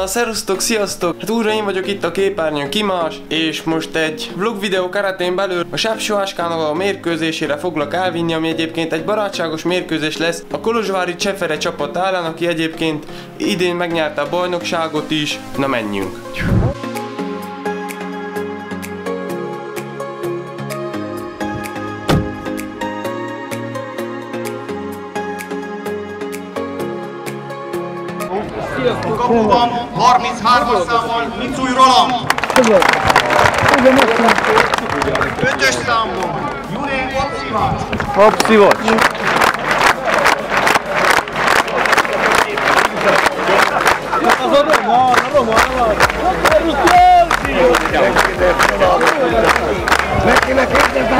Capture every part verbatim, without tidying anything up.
Na szerusztok, sziasztok! Hát újra én vagyok itt a képernyőn, Kimás, és most egy vlog videó keretén belül a Sepsióáskának a mérkőzésére foglak elvinni, ami egyébként egy barátságos mérkőzés lesz a kolozsvári Csefere csapat ellen, aki egyébként idén megnyerte a bajnokságot is. Na menjünk! A kapuban harminchárom számon Micúj Roland. ötös számon Jurén Hopszivacs. Hopszivacs. Az a Roma, a Roma, neki, neki,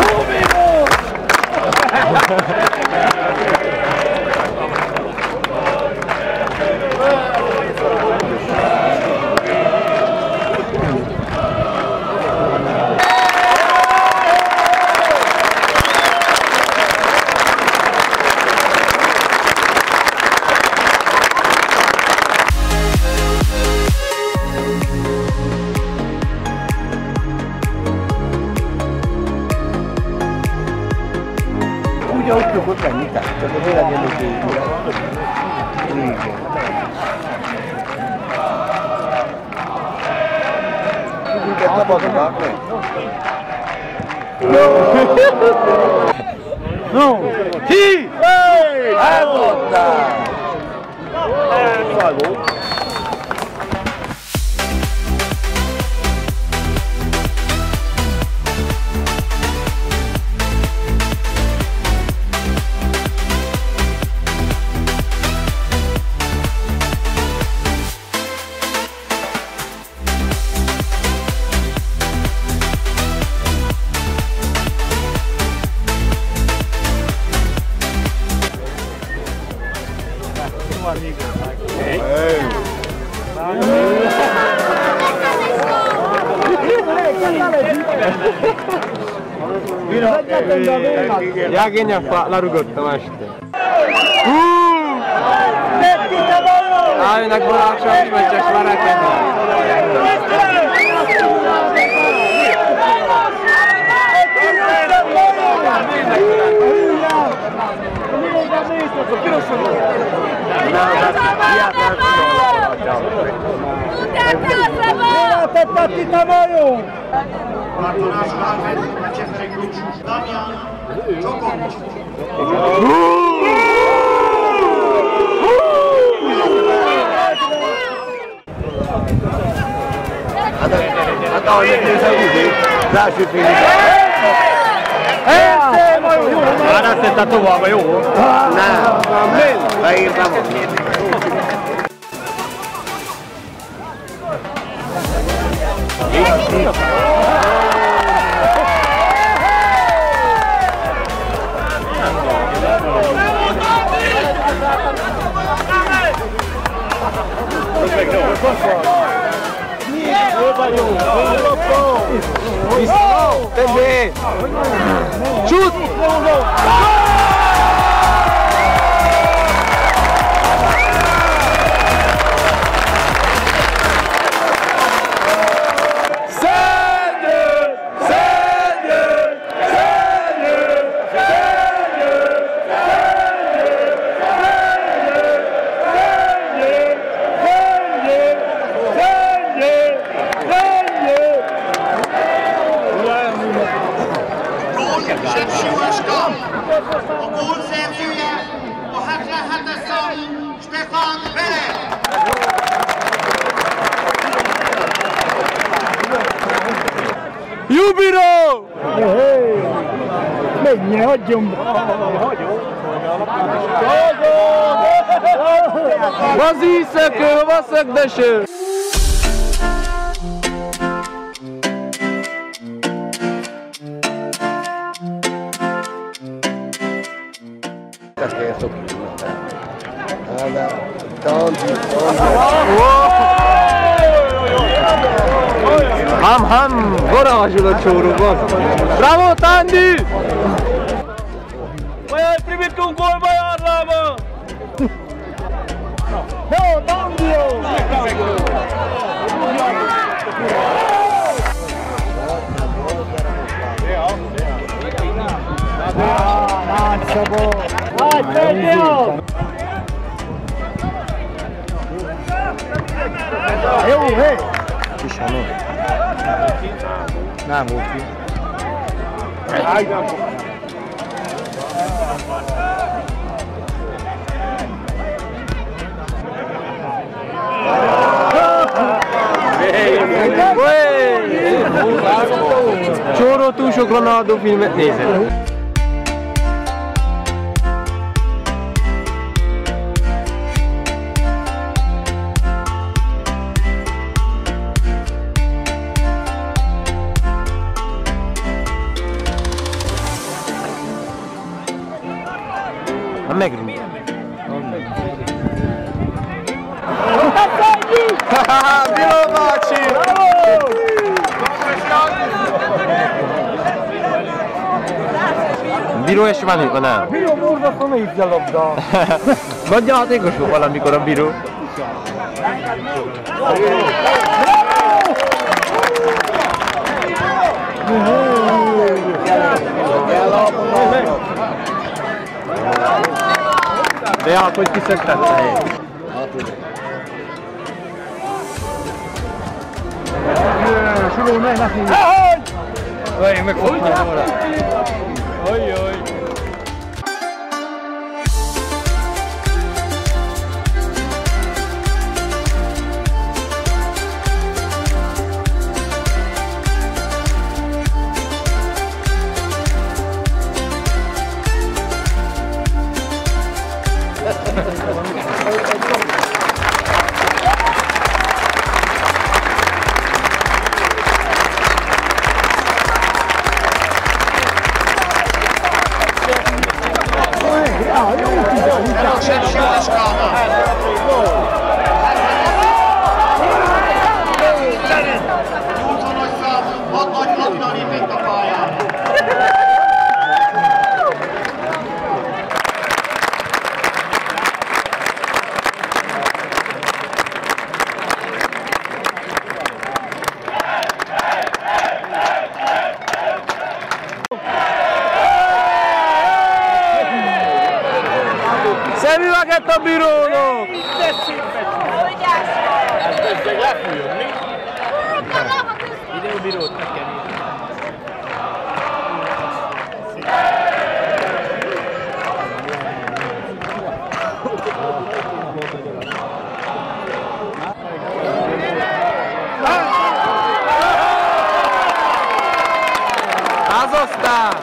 úgy, ahogy szokott lenni, tehát csak az életjelökő. Igen. Úgy, ezt szabadulnak meg. No! Hi! Elmondtál! Elmondtál! Jágény lerugottam este. Álljanak barátság, vagy csak maradjanak. Damian Csokovics. Hát ahogy nézem úgy, az első félig. Már azt tettem tovább, jó? Nem. Beírtam. Shoot! Sepsióáska, a gólszerzője a hetvenhetes számú Stefan Berek. Jubilo! Menj, hagyjon! Vazíszekő, vaszekdeső! Ham ham, voravasul a csóróban. Bravo, Tandi! Bajaj, primitum gól Bajárlába! Jó, Tandi! Nagy Szabó! Nagy Fegyó! Jó, hé! Kis hanó. Nem volt ki. Csóró túl sok Ronaldo filmet nézett. Ha megrúgja. Biro bácsi! Biro és van, van el? Biro borzasztó négy a labda. Nagyon hatékos volt valamikor a Biro. De hát, hogy kiszedtette? Suló, ne, ne hívj! Vaj, megfogtam volna. Ojjoj! Szemüveget a Birónak! Ez bezzeg lefújod, mi? Ide a Birót meg kell nézni. Az aztán!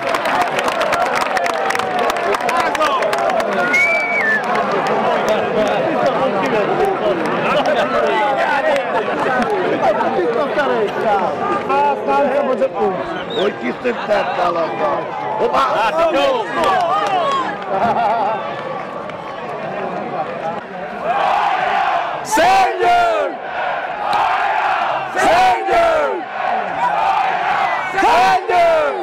Hogy kiszöntette a labdát? Hoppá! Szentgyörgy! Szentgyörgy! Szentgyörgy!